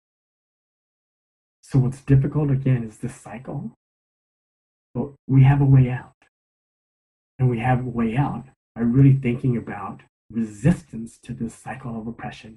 So what's difficult, again, is this cycle. But we have a way out. And we have a way out by really thinking about resistance to this cycle of oppression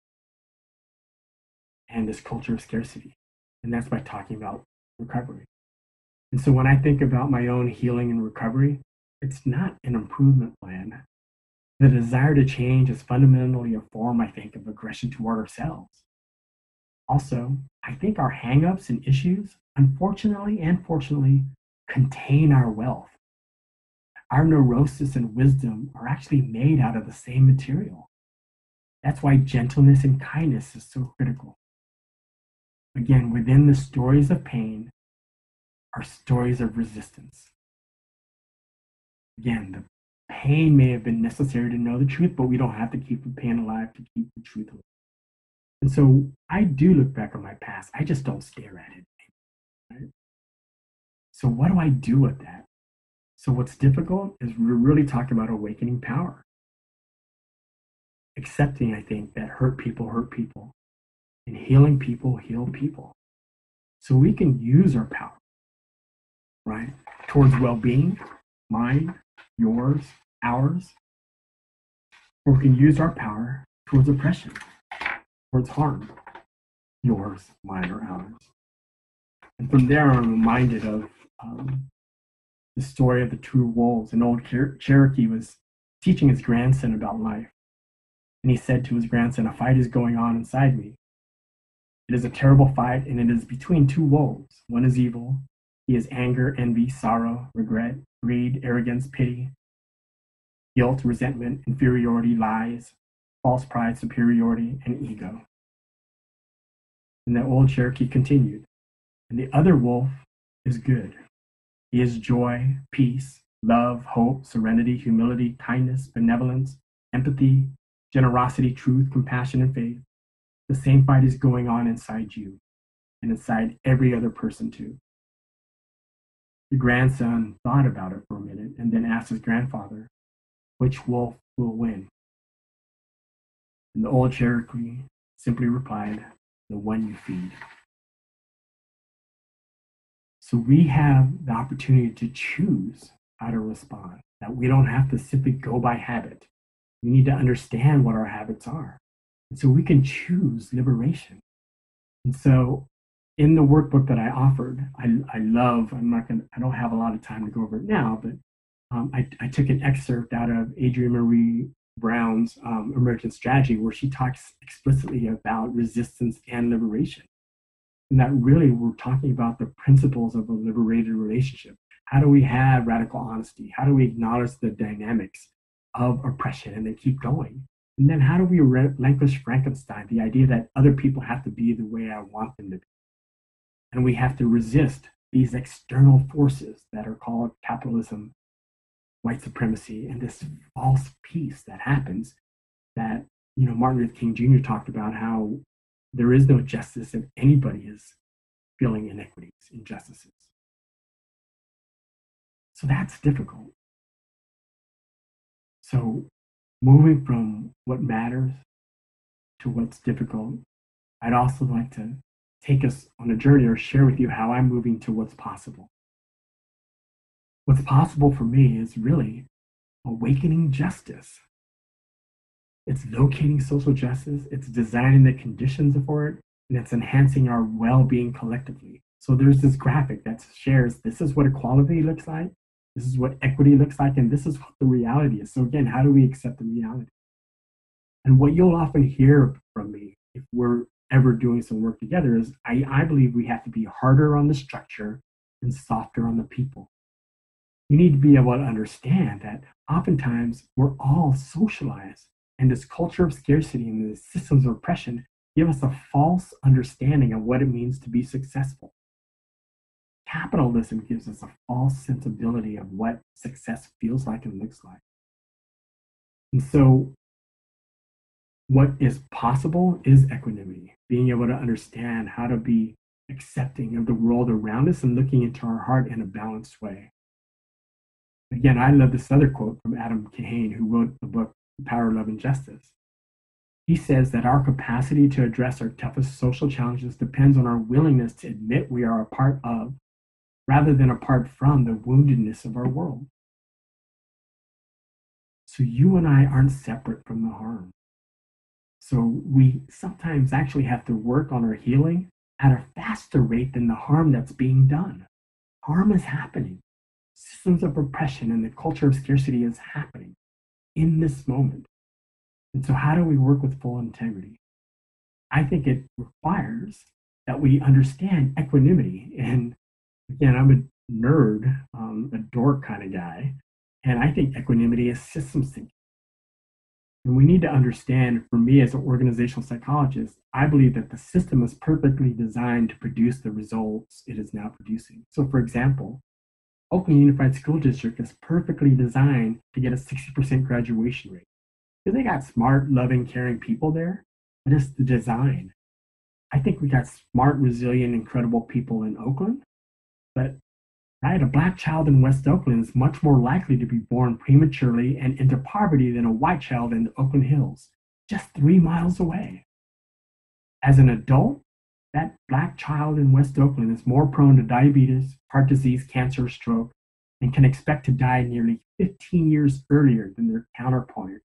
and this culture of scarcity. And that's by talking about recovery. And so when I think about my own healing and recovery, it's not an improvement plan. The desire to change is fundamentally a form, I think, of aggression toward ourselves. Also, I think our hangups and issues, unfortunately and fortunately, contain our wealth. Our neurosis and wisdom are actually made out of the same material. That's why gentleness and kindness is so critical. Again, within the stories of pain are stories of resistance. Again, the pain may have been necessary to know the truth, but we don't have to keep the pain alive to keep the truth alive. And so I do look back on my past. I just don't stare at it. Right? So what do I do with that? So what's difficult is we're really talking about awakening power. Accepting, I think, that hurt people, and healing people, heal people. So we can use our power, right, towards well-being, mine, yours, ours, or we can use our power towards oppression, towards harm, yours, mine, or ours. And from there, I'm reminded of the story of the two wolves. An old Cherokee was teaching his grandson about life. And he said to his grandson, "A fight is going on inside me. It is a terrible fight, and it is between two wolves. One is evil. He has anger, envy, sorrow, regret, greed, arrogance, pity, guilt, resentment, inferiority, lies, false pride, superiority, and ego." And the old Cherokee continued, "And the other wolf is good. He is joy, peace, love, hope, serenity, humility, kindness, benevolence, empathy, generosity, truth, compassion, and faith. The same fight is going on inside you and inside every other person too." The grandson thought about it for a minute and then asked his grandfather, "Which wolf will win?" And the old Cherokee simply replied, "The one you feed." So we have the opportunity to choose how to respond, that we don't have to simply go by habit. We need to understand what our habits are. And so we can choose liberation. And so in the workbook that I offered, I love, I don't have a lot of time to go over it now, but I took an excerpt out of Adrienne Marie Brown's Emergent Strategy, where she talks explicitly about resistance and liberation. And that really we're talking about the principles of a liberated relationship. How do we have radical honesty? How do we acknowledge the dynamics of oppression and then keep going? And then how do we relinquish Frankenstein, the idea that other people have to be the way I want them to be? And we have to resist these external forces that are called capitalism, white supremacy, and this false peace that happens that, Martin Luther King Jr. talked about how there is no justice if anybody is feeling inequities, injustices. So that's difficult. So moving from what matters to what's difficult I'd also like to take us on a journey or share with you how I'm moving to what's possible. What's possible for me is really awakening justice. It's locating social justice, it's designing the conditions for it, and it's enhancing our well-being collectively. So there's this graphic that shares this is what equality looks like, this is what equity looks like, and this is what the reality is. So again, how do we accept the reality? And what you'll often hear from me if we're ever doing some work together is I believe we have to be harder on the structure and softer on the people. You need to be able to understand that oftentimes we're all socialized, and this culture of scarcity and the systems of oppression give us a false understanding of what it means to be successful. Capitalism gives us a false sensibility of what success feels like and looks like. And so what is possible is equanimity, being able to understand how to be accepting of the world around us and looking into our heart in a balanced way. Again, I love this other quote from Adam Kahane, who wrote the book, The Power, Love, and Justice. He says that our capacity to address our toughest social challenges depends on our willingness to admit we are a part of, rather than apart from, the woundedness of our world. So you and I aren't separate from the harm. So we sometimes actually have to work on our healing at a faster rate than the harm that's being done. Harm is happening. Systems of oppression and the culture of scarcity is happening in this moment. And so how do we work with full integrity? I think it requires that we understand equanimity. And again, I'm a nerd, a dork kind of guy. And I think equanimity is systems thinking. And we need to understand, for me as an organizational psychologist, I believe that the system is perfectly designed to produce the results it is now producing. So for example, Oakland Unified School District is perfectly designed to get a 60% graduation rate. Because they got smart, loving, caring people there, but it's the design. I think we got smart, resilient, incredible people in Oakland, but right, a Black child in West Oakland is much more likely to be born prematurely and into poverty than a white child in the Oakland Hills, just 3 miles away. As an adult, that Black child in West Oakland is more prone to diabetes, heart disease, cancer, stroke, and can expect to die nearly 15 years earlier than their counterpart,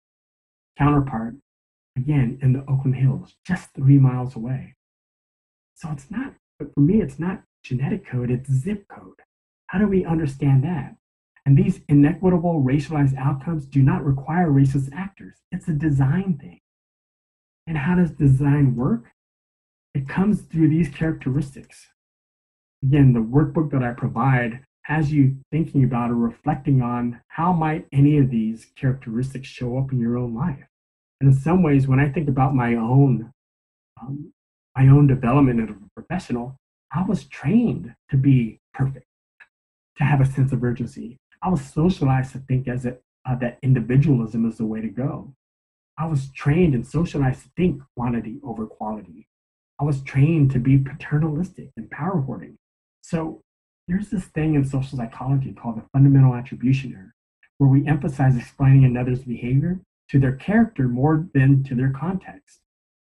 again, in the Oakland Hills, just 3 miles away. So it's not, but for me, it's not genetic code, it's zip code. How do we understand that? And these inequitable racialized outcomes do not require racist actors. It's a design thing. And how does design work? It comes through these characteristics. Again, the workbook that I provide has you thinking about or reflecting on how might any of these characteristics show up in your own life. And in some ways, when I think about my own development as a professional, I was trained to be perfect, to have a sense of urgency. I was socialized to think that individualism is the way to go. I was trained and socialized to think quantity over quality. I was trained to be paternalistic and power hoarding. So there's this thing in social psychology called the fundamental attribution error, where we emphasize explaining another's behavior to their character more than to their context.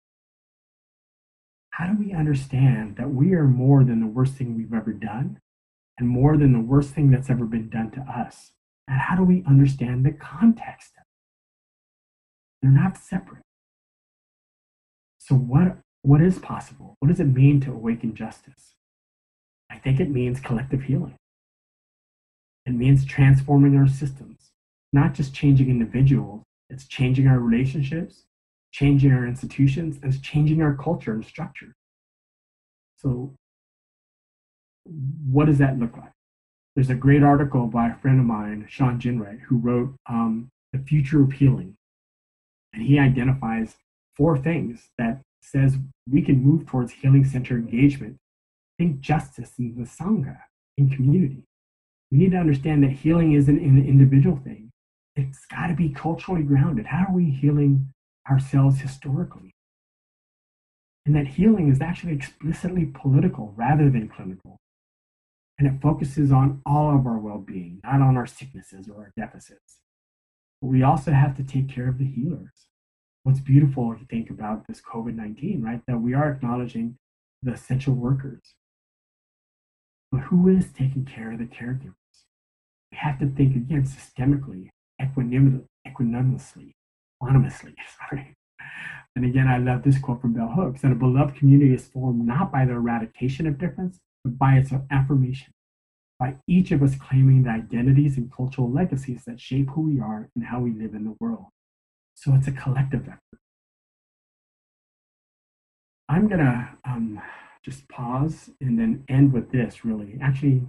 How do we understand that we are more than the worst thing we've ever done and more than the worst thing that's ever been done to us? And how do we understand the context? They're not separate. So what is possible? What does it mean to awaken justice? I think it means collective healing. It means transforming our systems, not just changing individuals, it's changing our relationships, changing our institutions, and it's changing our culture and structure. So what does that look like? There's a great article by a friend of mine, Sean Ginwright, who wrote The Future of Healing. And he identifies 4 things that says we can move towards healing-centered engagement. Think justice in the Sangha, in community. We need to understand that healing isn't an individual thing. It's got to be culturally grounded. How are we healing ourselves historically? And that healing is actually explicitly political rather than clinical. And it focuses on all of our well-being, not on our sicknesses or our deficits. But we also have to take care of the healers. what's beautiful to think about this COVID-19, right? That we are acknowledging the essential workers. But who is taking care of the caregivers? We have to think again systemically, equanimously, anonymously, sorry. And again, I love this quote from Bell Hooks, that a beloved community is formed not by the eradication of difference, but by its affirmation, by each of us claiming the identities and cultural legacies that shape who we are and how we live in the world. So it's a collective effort. I'm gonna just pause and then end with this really. Actually,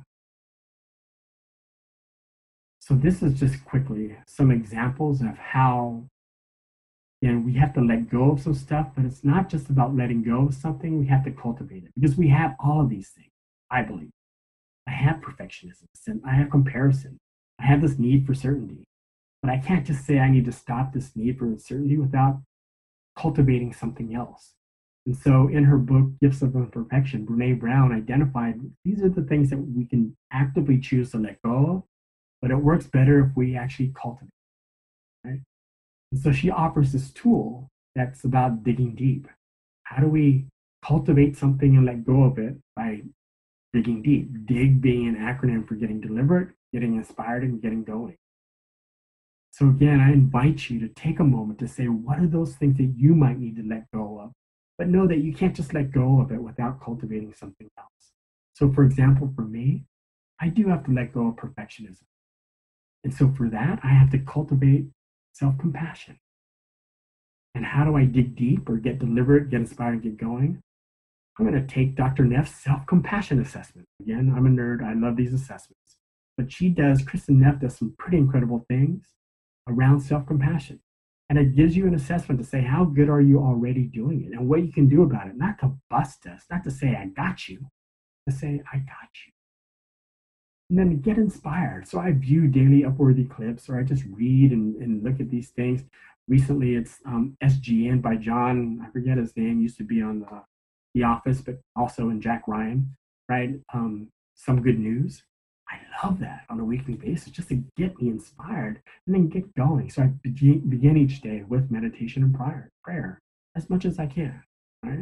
so this is just quickly some examples of how we have to let go of some stuff, but it's not just about letting go of something, we have to cultivate it because we have all of these things, I believe. I have perfectionism, and I have comparison. I have this need for certainty, but I can't just say I need to stop this need for certainty without cultivating something else. And so in her book, Gifts of Imperfection, Brene Brown identified these are the things that we can actively choose to let go of, but it works better if we actually cultivate, right? And so she offers this tool that's about digging deep. How do we cultivate something and let go of it? By digging deep. Dig being an acronym for getting deliberate, getting inspired, and getting going. So again, I invite you to take a moment to say, what are those things that you might need to let go of? But know that you can't just let go of it without cultivating something else. So for example, for me, I do have to let go of perfectionism. And so for that, I have to cultivate self-compassion. And how do I dig deep or get deliberate, get inspired, and get going? I'm going to take Dr. Neff's self-compassion assessment. Again, I'm a nerd. I love these assessments. But Kristen Neff does some pretty incredible things around self-compassion. And it gives you an assessment to say, how good are you already doing it and what you can do about it? Not to bust us, not to say, I got you, to say, I got you. And then get inspired. So I view daily Upworthy clips, or I just read and look at these things. Recently, it's SGN by John, I forget his name, used to be on The Office, but also in Jack Ryan, right? Some good news. I love that on a weekly basis just to get me inspired and then get going. So I begin each day with meditation and prayer as much as I can, right?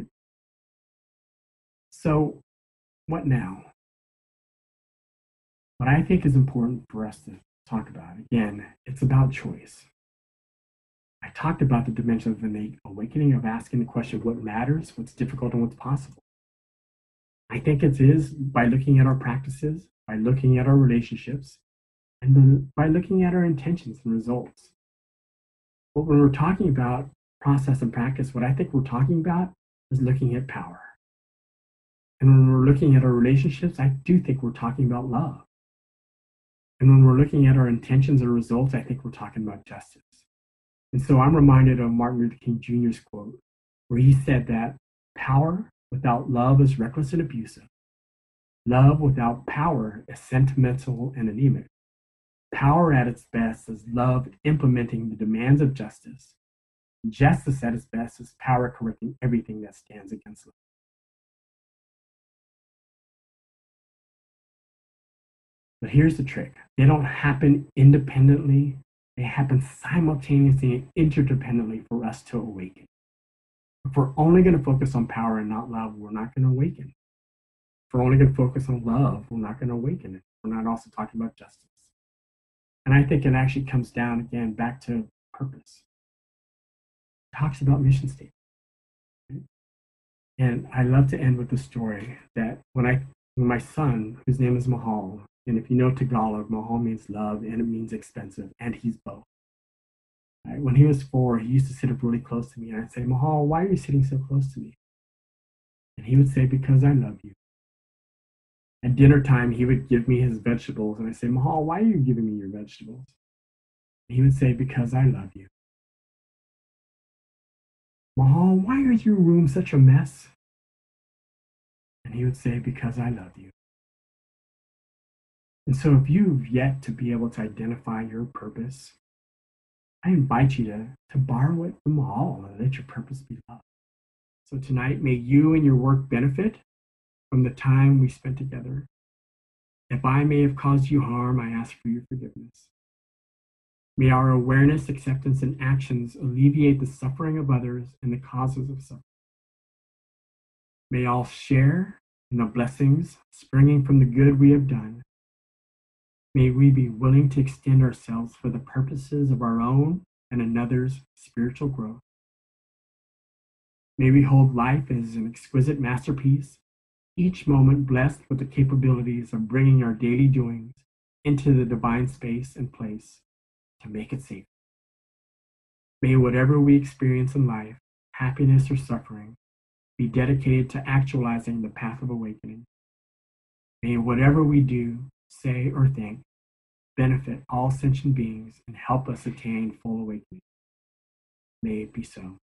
So what now? What I think is important for us to talk about, again, it's about choice. I talked about the dimension of innate awakening, of asking the question, what matters, what's difficult, and what's possible. I think it is by looking at our practices, by looking at our relationships, and by looking at our intentions and results. But when we're talking about process and practice, what I think we're talking about is looking at power. And when we're looking at our relationships, I do think we're talking about love. And when we're looking at our intentions and results, I think we're talking about justice. And so I'm reminded of Martin Luther King Jr.'s quote, where he said that power without love is reckless and abusive. Love without power is sentimental and anemic. Power at its best is love implementing the demands of justice. Justice at its best is power correcting everything that stands against love. But here's the trick. They don't happen independently. They happen simultaneously and interdependently for us to awaken. If we're only going to focus on power and not love, we're not going to awaken. If we're only going to focus on love, we're not going to awaken. We're not also talking about justice. And I think it actually comes down again back to purpose. It talks about mission statement. Right? And I love to end with the story that when my son, whose name is Mahal, and if you know Tagalog, Mahal means love and it means expensive, and he's both. Right? When he was 4, he used to sit up really close to me, and I'd say, Mahal, why are you sitting so close to me? And he would say, because I love you. At dinner time, he would give me his vegetables, and I'd say, Mahal, why are you giving me your vegetables? And he would say, because I love you. Mahal, why is your room such a mess? And he would say, because I love you. And so if you've yet to be able to identify your purpose, I invite you to borrow it from Mahal and let your purpose be love. So tonight, may you and your work benefit from the time we spent together. If I may have caused you harm, I ask for your forgiveness. May our awareness, acceptance, and actions alleviate the suffering of others and the causes of suffering. May all share in the blessings springing from the good we have done. May we be willing to extend ourselves for the purposes of our own and another's spiritual growth. May we hold life as an exquisite masterpiece, each moment blessed with the capabilities of bringing our daily doings into the divine space and place to make it safe. May whatever we experience in life, happiness or suffering, be dedicated to actualizing the path of awakening. May whatever we do, say, or think benefit all sentient beings and help us attain full awakening. May it be so.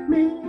me.